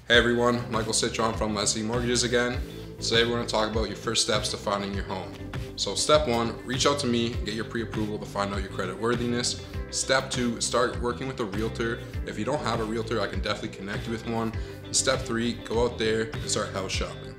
Hey everyone, Michael Citron from lendcity Mortgages again. Today we're going to talk about your first steps to finding your home. So step 1, reach out to me, get your pre-approval to find out your credit worthiness. Step 2, start working with a realtor. If you don't have a realtor, I can definitely connect you with one. And step 3, go out there and start house shopping.